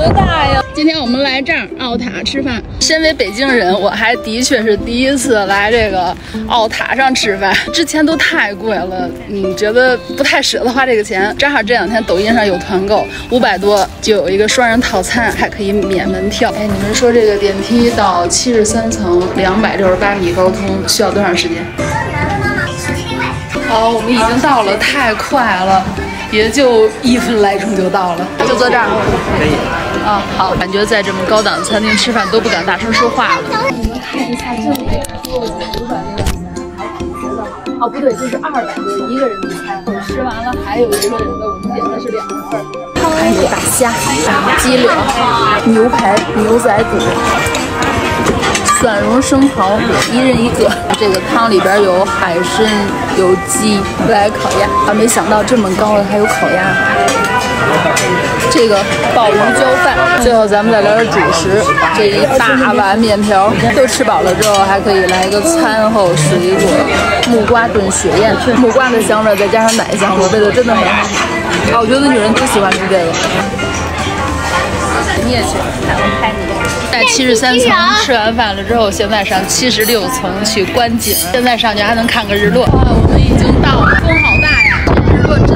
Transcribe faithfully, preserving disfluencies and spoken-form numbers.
大呀！今天我们来这儿奥塔吃饭。身为北京人，我还的确是第一次来这个奥塔上吃饭，之前都太贵了，嗯，觉得不太舍得花这个钱。正好这两天抖音上有团购，五百多就有一个双人套餐，还可以免门票。哎，你们说这个电梯到七十三层，两百六十八米高空需要多长时间？好，我们已经到了，太快了。也就一分来钟就到了，就坐这儿。可以。啊，好，感觉在这么高档餐厅吃饭都不敢大声说话了。你们看一下这里，桌子五百多块钱，还挺值的。哦，不对，这是二百多一个人的菜。吃完了还有一个人的，我们点的是两份。还有大虾、鸡柳、牛排、牛仔骨。蒜蓉生蚝，一人一个。这个汤里边有海参，有鸡，来烤鸭。啊，没想到这么高的还有烤鸭。这个鲍鱼浇饭。最后咱们再来点主食，这一大碗面条。都吃饱了之后，还可以来一个餐后水果，木瓜炖雪燕，木瓜的香味再加上奶香，味道真的很好。啊，我觉得女人都喜欢吃这个。你也去，看我拍你。在七十三层吃完饭了之后，现在上七十六层去观景。现在上去还能看个日落。啊，我们已经到了，风好大呀！这日落。